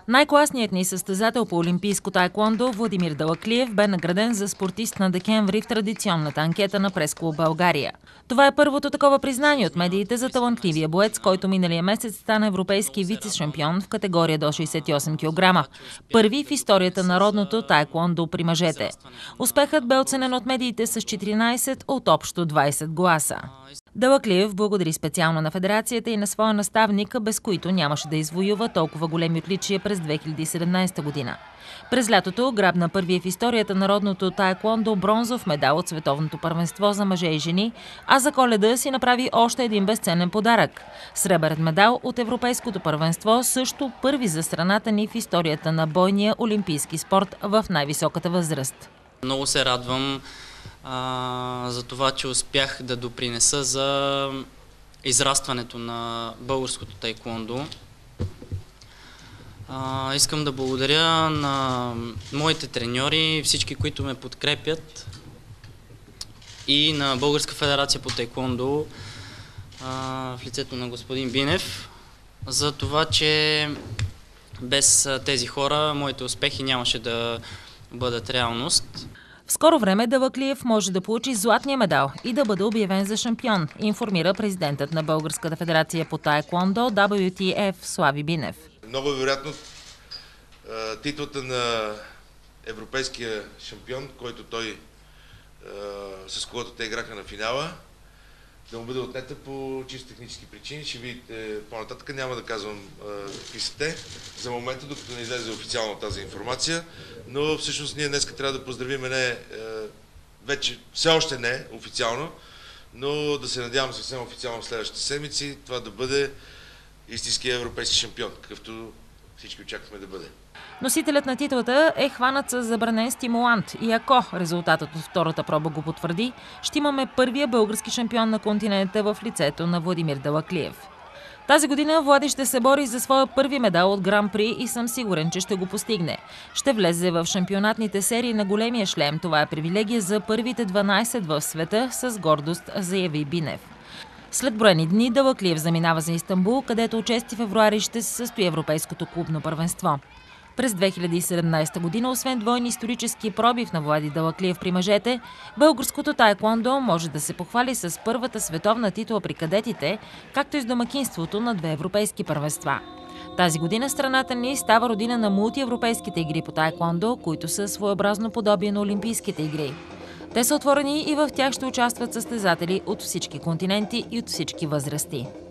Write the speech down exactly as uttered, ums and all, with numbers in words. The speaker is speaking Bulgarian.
Най-класният ни състезател по олимпийско таеквондо Владимир Далаклиев бе награден за спортист на декември в традиционната анкета на Прес-клуб България. Това е първото такова признание от медиите за талантливия боец, който миналия месец стана европейски вице-шампион в категория до шейсет и осем килограма. Първи в историята на родното таеквондо при мъжете. Успехът бе оценен от медиите с четиринайсет от общо двайсет гласа. Далаклиев благодари специално на федерацията и на своя наставник, без които нямаше да извоюва толкова големи отличия през две хиляди и седемнайсета година. През лятото грабна първия в историята на народното таеквондо бронзов медал от световното първенство за мъже и жени, а за Коледа си направи още един безценен подарък – сребърен медал от европейското първенство, също първи за страната ни в историята на бойния олимпийски спорт в най-високата възраст. Много се радвам а, за това, че успях да допринеса за израстването на българското таеквондо. А, искам да благодаря на моите треньори, всички, които ме подкрепят, и на Българска федерация по таеквондо а, в лицето на господин Бинев, за това, че без тези хора моите успехи нямаше да бъдат реалност. В скоро време Далаклиев може да получи златния медал и да бъде обявен за шампион, информира президентът на Българската федерация по таеквондо дабъл ю ти еф Слави Бинев. Много вероятно титлата на европейския шампион, който той, с когото те играха на финала, да му бъде отнета по чисто технически причини. Ще видите по-нататък, няма да казвам какви са те за момента, докато не излезе официално тази информация, но всъщност ние днес трябва да поздравим не, вече все още не официално, но да се надявам съвсем официално в следващите седмици това да бъде истинския европейски шампион, какъвто всички очакваме да бъде. Носителят на титлата е хванат с забранен стимулант и ако резултатът от втората проба го потвърди, ще имаме първия български шампион на континента в лицето на Владимир Далаклиев. Тази година Влади ще се бори за своя първи медал от Гран-при и съм сигурен, че ще го постигне. Ще влезе в шампионатните серии на големия шлем. Това е привилегия за първите дванайсет в света, с гордост заяви Бинев. След броени дни Далаклиев заминава за Истанбул, където от шести февруари ще се състои европейското клубно първенство. През две хиляди и седемнайсета година, освен двойни исторически пробив на Влади Далаклиев при мъжете, българското таеквондо може да се похвали с първата световна титла при кадетите, както и с домакинството на две европейски първенства. Тази година страната ни става родина на мултиевропейските игри по таеквондо, които са своеобразно подобие на олимпийските игри. Те са отворени и в тях ще участват състезатели от всички континенти и от всички възрасти.